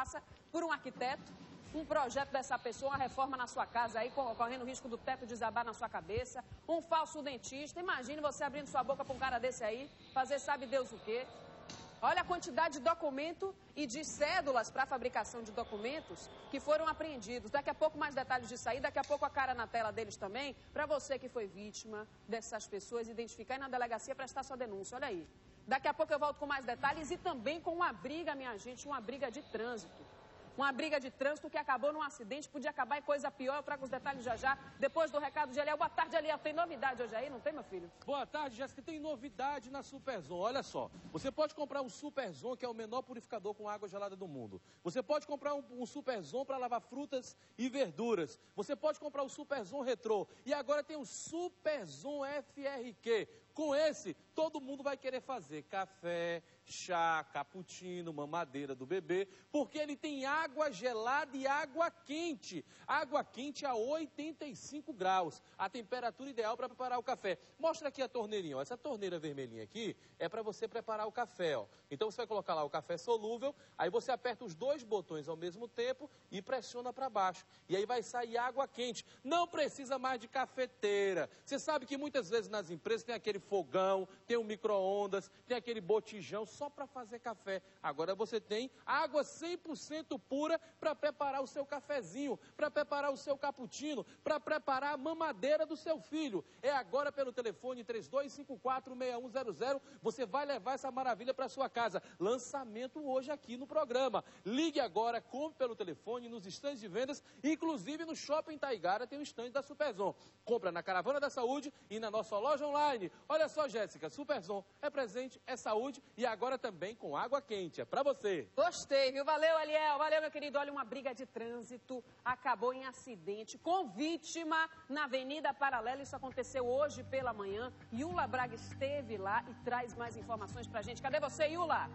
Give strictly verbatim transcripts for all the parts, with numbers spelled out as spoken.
passa por um arquiteto, um projeto dessa pessoa, uma reforma na sua casa aí, correndo o risco do teto desabar na sua cabeça, um falso dentista. Imagine você abrindo sua boca para um cara desse aí, fazer sabe Deus o quê. Olha a quantidade de documento e de cédulas para a fabricação de documentos que foram apreendidos. Daqui a pouco mais detalhes disso aí, daqui a pouco a cara na tela deles também, para você que foi vítima dessas pessoas, identificar e na delegacia prestar sua denúncia. Olha aí. Daqui a pouco eu volto com mais detalhes e também com uma briga, minha gente, uma briga de trânsito. Uma briga de trânsito que acabou num acidente, podia acabar em coisa pior. Eu trago os detalhes já já, depois do recado de Eliel. Boa tarde, Eliel. Tem novidade hoje aí, não tem, meu filho? Boa tarde, Jéssica. Tem novidade na Superzon. Olha só, você pode comprar um Superzon, que é o menor purificador com água gelada do mundo. Você pode comprar um, um Superzon para lavar frutas e verduras. Você pode comprar o Superzon Retrô. E agora tem o Superzon F R Q. Com esse, todo mundo vai querer fazer café, chá, cappuccino, mamadeira do bebê, porque ele tem água gelada e água quente. Água quente a oitenta e cinco graus, a temperatura ideal para preparar o café. Mostra aqui a torneirinha, ó. Essa torneira vermelhinha aqui é para você preparar o café, ó. Então você vai colocar lá o café solúvel, aí você aperta os dois botões ao mesmo tempo e pressiona para baixo. E aí vai sair água quente. Não precisa mais de cafeteira. Você sabe que muitas vezes nas empresas tem aquele fogão, tem um micro-ondas, tem aquele botijão só para fazer café. Agora você tem água cem por cento pura para preparar o seu cafezinho, para preparar o seu cappuccino, para preparar a mamadeira do seu filho. É agora pelo telefone três dois cinco quatro, seis um zero zero, você vai levar essa maravilha para sua casa. Lançamento hoje aqui no programa. Ligue agora, compre pelo telefone, nos estandes de vendas, inclusive no Shopping Taigara tem um estande da Superzon. Compra na Caravana da Saúde e na nossa loja online. Olha só, Jéssica, Superzon é presente, é saúde e agora também com água quente. É pra você. Gostei, viu? Valeu, Eliel. Valeu, meu querido. Olha, uma briga de trânsito acabou em acidente com vítima na Avenida Paralela. Isso aconteceu hoje pela manhã. Yula Braga esteve lá e traz mais informações pra gente. Cadê você, Yula?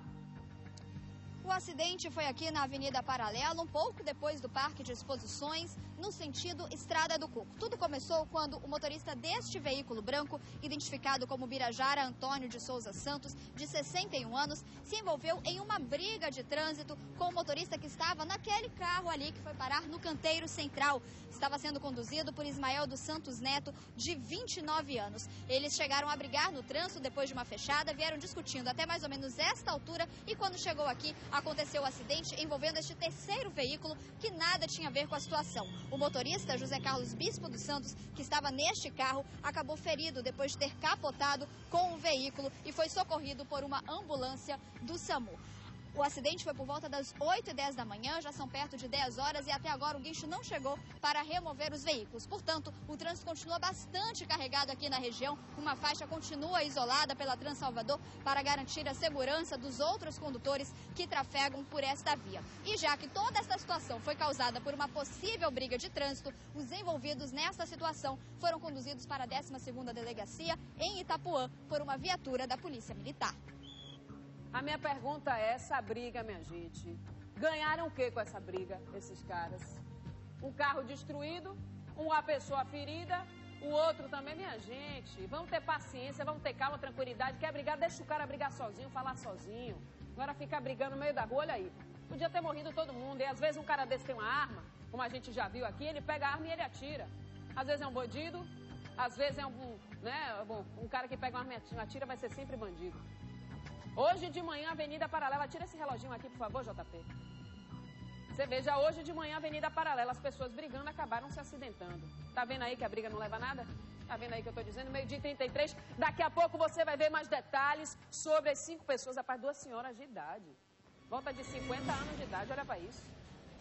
O acidente foi aqui na Avenida Paralela, um pouco depois do Parque de Exposições, no sentido Estrada do Coco. Tudo começou quando o motorista deste veículo branco, identificado como Birajara Antônio de Souza Santos, de sessenta e um anos, se envolveu em uma briga de trânsito com o motorista que estava naquele carro ali que foi parar no canteiro central. Estava sendo conduzido por Ismael dos Santos Neto, de vinte e nove anos. Eles chegaram a brigar no trânsito depois de uma fechada, vieram discutindo até mais ou menos esta altura e quando chegou aqui, aconteceu o acidente envolvendo este terceiro veículo que nada tinha a ver com a situação. O motorista, José Carlos Bispo dos Santos, que estava neste carro, acabou ferido depois de ter capotado com o veículo e foi socorrido por uma ambulância do SAMU. O acidente foi por volta das oito e dez da manhã, já são perto de dez horas e até agora o guincho não chegou para remover os veículos. Portanto, o trânsito continua bastante carregado aqui na região. Uma faixa continua isolada pela Transalvador para garantir a segurança dos outros condutores que trafegam por esta via. E já que toda essa situação foi causada por uma possível briga de trânsito, os envolvidos nessa situação foram conduzidos para a décima segunda Delegacia em Itapuã por uma viatura da Polícia Militar. A minha pergunta é, essa briga, minha gente, ganharam o que com essa briga, esses caras? Um carro destruído, uma pessoa ferida, o outro também, minha gente. Vamos ter paciência, vamos ter calma, tranquilidade. Quer brigar, deixa o cara brigar sozinho, falar sozinho. Agora ficar brigando no meio da rua, olha aí. Podia ter morrido todo mundo. E às vezes um cara desse tem uma arma, como a gente já viu aqui, ele pega a arma e ele atira. Às vezes é um bandido, às vezes é um, né, bom, um cara que pega uma arma e atira vai ser sempre bandido. Hoje de manhã, Avenida Paralela, tira esse reloginho aqui, por favor, J P. Você veja, hoje de manhã, Avenida Paralela, as pessoas brigando acabaram se acidentando. Tá vendo aí que a briga não leva a nada? Tá vendo aí que eu tô dizendo? Meio-dia e trinta e três. Daqui a pouco você vai ver mais detalhes sobre as cinco pessoas, rapaz, duas senhoras de idade. Volta de cinquenta anos de idade, olha pra isso.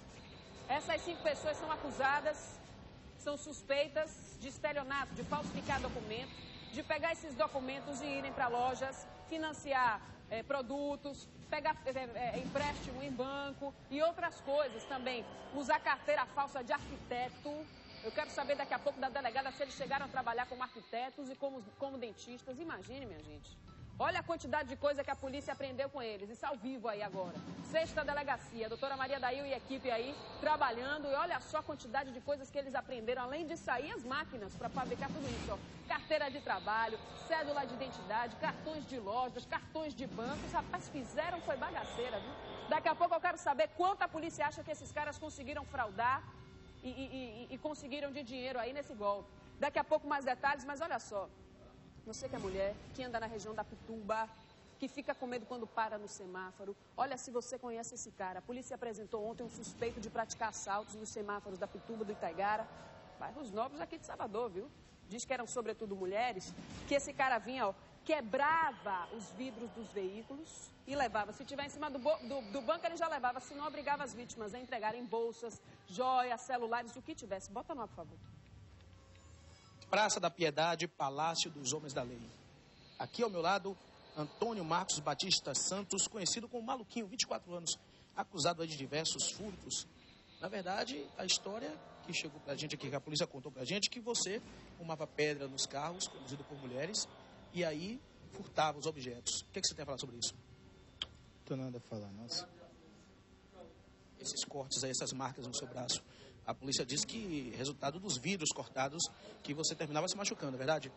Essas cinco pessoas são acusadas, são suspeitas de estelionato, de falsificar documentos, de pegar esses documentos e irem para lojas, financiar é, produtos, pegar é, é, empréstimo em banco e outras coisas também. Usar carteira falsa de arquiteto. Eu quero saber daqui a pouco da delegada se eles chegaram a trabalhar como arquitetos e como, como dentistas. Imagine, minha gente. Olha a quantidade de coisa que a polícia aprendeu com eles. Isso ao vivo aí agora. Sexta delegacia, doutora Maria Dail e equipe aí trabalhando. E olha só a quantidade de coisas que eles aprenderam. Além de sair as máquinas para fabricar tudo isso. Ó. Carteira de trabalho, cédula de identidade, cartões de lojas, cartões de bancos. Rapaz, fizeram, foi bagaceira, viu? Daqui a pouco eu quero saber quanto a polícia acha que esses caras conseguiram fraudar e, e, e, e conseguiram de dinheiro aí nesse golpe. Daqui a pouco mais detalhes, mas olha só. Você que é mulher, que anda na região da Pituba, que fica com medo quando para no semáforo. Olha, se você conhece esse cara. A polícia apresentou ontem um suspeito de praticar assaltos nos semáforos da Pituba, do Itaigara, bairros novos aqui de Salvador, viu? Diz que eram sobretudo mulheres, que esse cara vinha, ó, quebrava os vidros dos veículos e levava. Se tiver em cima do, do, do banco, ele já levava, se não obrigava as vítimas a entregarem bolsas, joias, celulares, o que tivesse. Bota no ar, por favor. Praça da Piedade, Palácio dos Homens da Lei. Aqui ao meu lado, Antônio Marcos Batista Santos, conhecido como Maluquinho, vinte e quatro anos, acusado de diversos furtos. Na verdade, a história que chegou pra gente aqui, que a polícia contou pra gente, que você fumava pedra nos carros, conduzido por mulheres, e aí furtava os objetos. O que, é que você tem a falar sobre isso? Não tenho nada a falar, nossa. Esses cortes aí, essas marcas no seu braço. A polícia diz que resultado dos vidros cortados, que você terminava se machucando, é verdade?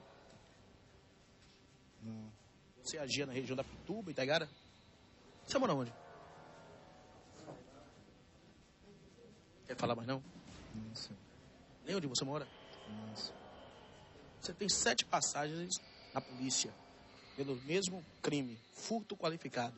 Não. Você agia na região da Pituba, Itaigara? Você mora onde? Quer falar mais não? Não sei. Nem onde você mora? Não sei. Você tem sete passagens na polícia pelo mesmo crime, furto qualificado.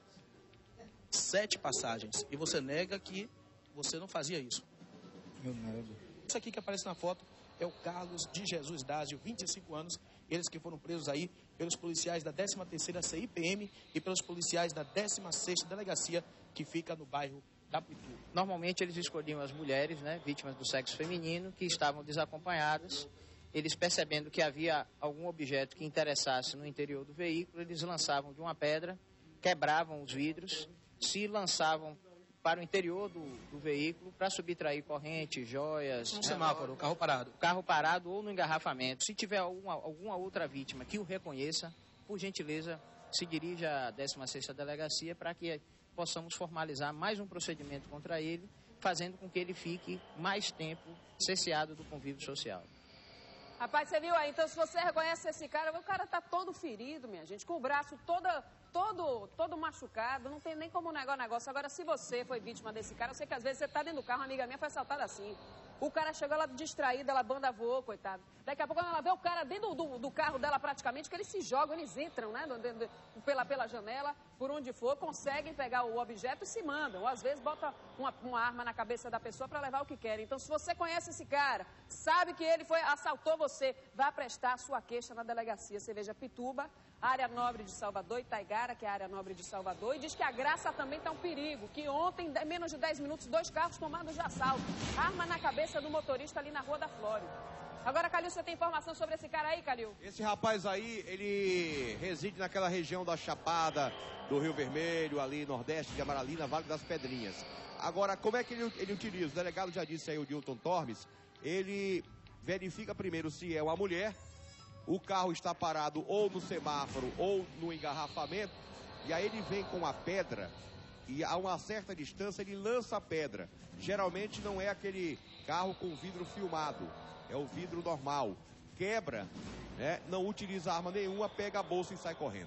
Sete passagens. E você nega que você não fazia isso. Eu nego. Isso aqui que aparece na foto é o Carlos de Jesus Dásio, vinte e cinco anos. Eles que foram presos aí pelos policiais da décima terceira C I P M e pelos policiais da décima sexta Delegacia, que fica no bairro da Pituba. Normalmente eles escolhiam as mulheres, né, vítimas do sexo feminino, que estavam desacompanhadas. Eles, percebendo que havia algum objeto que interessasse no interior do veículo, eles lançavam de uma pedra, quebravam os vidros, se lançavam para o interior do, do veículo para subtrair correntes, joias... No semáforo, o carro parado. Carro parado ou no engarrafamento. Se tiver alguma, alguma outra vítima que o reconheça, por gentileza, se dirija à décima sexta Delegacia para que possamos formalizar mais um procedimento contra ele, fazendo com que ele fique mais tempo cesseado do convívio social. Rapaz, você viu aí? Então, se você reconhece esse cara, o cara tá todo ferido, minha gente, com o braço toda, todo, todo machucado, não tem nem como negar o negócio. Agora, se você foi vítima desse cara, eu sei que às vezes você tá dentro do carro, uma amiga minha foi assaltada assim. O cara chegou lá distraída, ela banda voou, coitado. Daqui a pouco ela vê o cara dentro do, do carro dela praticamente, que eles se jogam, eles entram, né, do, do, pela, pela janela, por onde for, conseguem pegar o objeto e se mandam. Ou às vezes bota uma, uma arma na cabeça da pessoa para levar o que querem. Então, se você conhece esse cara, sabe que ele foi, assaltou você, vá prestar a sua queixa na delegacia. Você veja Pituba, área nobre de Salvador, Itaigara, que é a área nobre de Salvador, e diz que a Graça também está um perigo, que ontem, em menos de dez minutos, dois carros tomados de assalto, arma na cabeça do motorista ali na Rua da Flórida. Agora, Calil, você tem informação sobre esse cara aí, Calil? Esse rapaz aí, ele reside naquela região da Chapada, do Rio Vermelho, ali, Nordeste, de Amaralina, Vale das Pedrinhas. Agora, como é que ele, ele utiliza? O delegado já disse aí, o Dilton Tormes, ele verifica primeiro se é uma mulher, o carro está parado ou no semáforo ou no engarrafamento, e aí ele vem com a pedra e a uma certa distância ele lança a pedra. Geralmente não é aquele carro com vidro filmado, é o vidro normal. Quebra, né? Não utiliza arma nenhuma, pega a bolsa e sai correndo.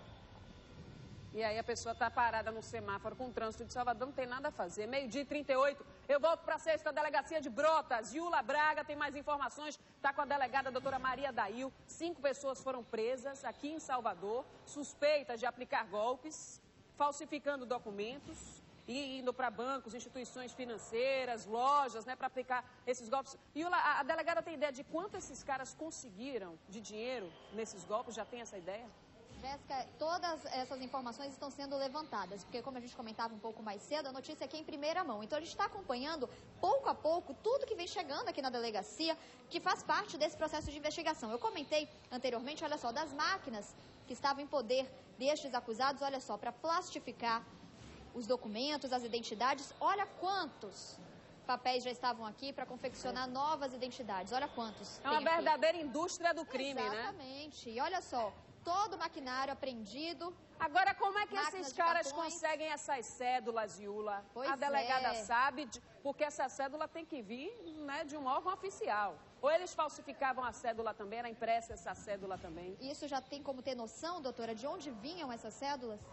E aí a pessoa está parada no semáforo com o trânsito de Salvador, não tem nada a fazer. Meio-dia e trinta e oito, eu volto para a sexta Delegacia de Brotas. Yula Braga tem mais informações, está com a delegada doutora Maria Dail. Cinco pessoas foram presas aqui em Salvador, suspeitas de aplicar golpes, falsificando documentos e indo para bancos, instituições financeiras, lojas, né, para aplicar esses golpes. Yula, a, a delegada tem ideia de quanto esses caras conseguiram de dinheiro nesses golpes? Já tem essa ideia? Jéssica, todas essas informações estão sendo levantadas, porque como a gente comentava um pouco mais cedo, a notícia aqui é em primeira mão. Então a gente está acompanhando, pouco a pouco, tudo que vem chegando aqui na delegacia, que faz parte desse processo de investigação. Eu comentei anteriormente, olha só, das máquinas que estavam em poder destes acusados, olha só, para plastificar os documentos, as identidades, olha quantos papéis já estavam aqui para confeccionar novas identidades, olha quantos. É uma verdadeira indústria do crime, né? Exatamente, e olha só, todo o maquinário apreendido. Agora, como é que esses caras conseguem essas cédulas, Yula? Pois a delegada é. sabe, porque essa cédula tem que vir, né, de um órgão oficial. Ou eles falsificavam a cédula também, era impressa essa cédula também? Isso já tem como ter noção, doutora, de onde vinham essas cédulas?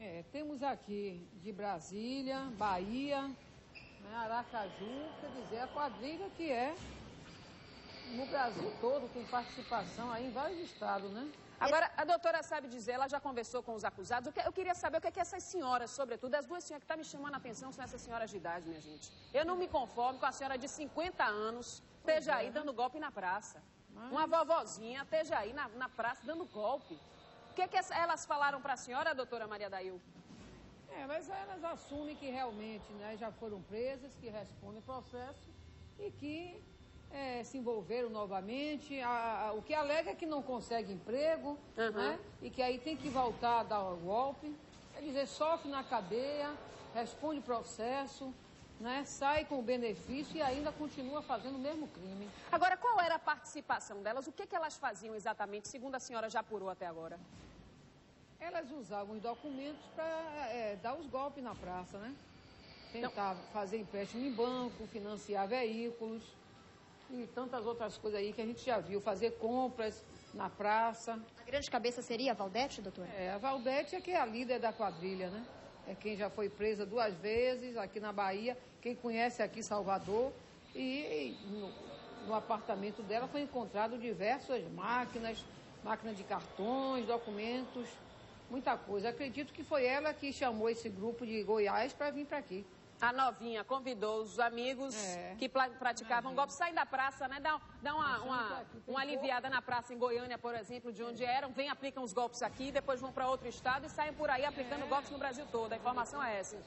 É, temos aqui de Brasília, Bahia, né, Aracaju, quer dizer, a quadrilha que é no Brasil todo, tem participação aí em vários estados, né? Agora, a doutora sabe dizer, ela já conversou com os acusados. Eu queria saber o que é que essas senhoras, sobretudo, as duas senhoras que estão me chamando a atenção são essas senhoras de idade, minha gente. Eu não me conformo com a senhora de cinquenta anos esteja aí dando golpe na praça. Uma vovozinha esteja aí na, na praça dando golpe. O que é que elas falaram para a senhora, doutora Maria Dail? É, mas elas assumem que realmente, né, já foram presas, que respondem o processo e que é, se envolveram novamente. A, a, o que alega é que não consegue emprego, uhum. né, e que aí tem que voltar a dar o golpe. Quer dizer, sofre na cadeia, responde o processo, né, sai com o benefício e ainda continua fazendo o mesmo crime. Agora, qual era a participação delas? O que, que elas faziam exatamente, segundo a senhora já apurou até agora? Elas usavam os documentos para é, dar os golpes na praça, né? Tentar Não. fazer empréstimo em banco, financiar veículos e tantas outras coisas aí que a gente já viu. Fazer compras na praça. A grande cabeça seria a Valdete, doutora? É, a Valdete é que é a líder da quadrilha, né? É quem já foi presa duas vezes aqui na Bahia, quem conhece aqui Salvador. E no, no apartamento dela foi encontrado diversas máquinas, máquinas de cartões, documentos, muita coisa. Acredito que foi ela que chamou esse grupo de Goiás para vir para aqui. A novinha convidou os amigos é. que praticavam golpe. Saem da praça, né? Dá, dá uma, uma, uma aliviada na praça em Goiânia, por exemplo, de onde eram. Vêm, aplicam os golpes aqui, depois vão para outro estado e saem por aí aplicando é. golpes no Brasil todo. A informação é essa.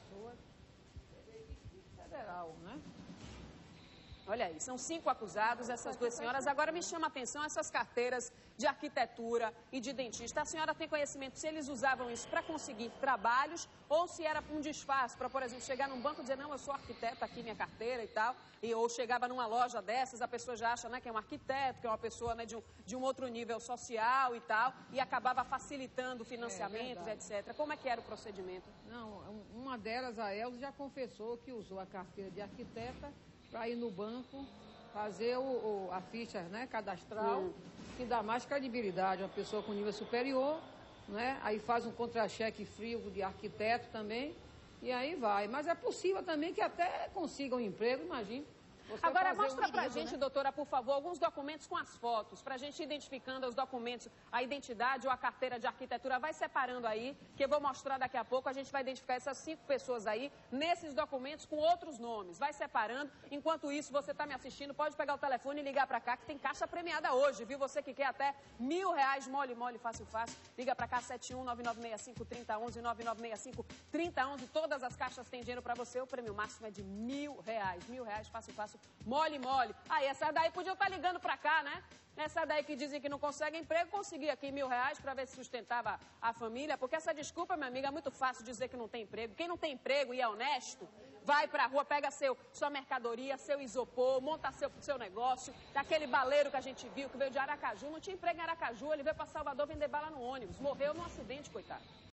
Federal, né? Olha aí, são cinco acusados, essas duas senhoras. Agora me chama a atenção essas carteiras de arquitetura e de dentista. A senhora tem conhecimento se eles usavam isso para conseguir trabalhos ou se era um disfarce para, por exemplo, chegar num banco e dizer, não, eu sou arquiteto, aqui minha carteira e tal. E, ou chegava numa loja dessas, a pessoa já acha, né, que é um arquiteto, que é uma pessoa, né, de, um, de um outro nível social e tal, e acabava facilitando financiamentos, é etcétera. Como é que era o procedimento? Não, uma delas, a Elza, já confessou que usou a carteira de arquiteta para ir no banco, fazer o, o, a ficha, né, cadastral, hum. que dá mais credibilidade. Uma pessoa com nível superior, né, aí faz um contra-cheque frio de arquiteto também, e aí vai. Mas é possível também que até consiga um emprego, imagine. Você Agora, mostra um pra perigo, gente, né? doutora, por favor, alguns documentos com as fotos, pra gente ir identificando os documentos, a identidade ou a carteira de arquitetura. Vai separando aí, que eu vou mostrar daqui a pouco. A gente vai identificar essas cinco pessoas aí, nesses documentos com outros nomes. Vai separando. Enquanto isso, você tá me assistindo, pode pegar o telefone e ligar pra cá, que tem caixa premiada hoje, viu? Você que quer até mil reais, mole, mole, fácil, fácil. Liga pra cá, sete um nove nove seis cinco, três zero um um, nove nove seis cinco, três zero um um. Todas as caixas têm dinheiro pra você. O prêmio máximo é de mil reais. Mil reais, fácil, fácil. Mole, mole. Aí, essa daí podiam estar ligando pra cá, né? Essa daí que dizem que não consegue emprego, consegui aqui mil reais pra ver se sustentava a família. Porque essa desculpa, minha amiga, é muito fácil dizer que não tem emprego. Quem não tem emprego e é honesto, vai pra rua, pega seu, sua mercadoria, seu isopor, monta seu, seu negócio. Aquele baleiro que a gente viu, que veio de Aracaju, não tinha emprego em Aracaju, ele veio pra Salvador vender bala no ônibus. Morreu num acidente, coitado.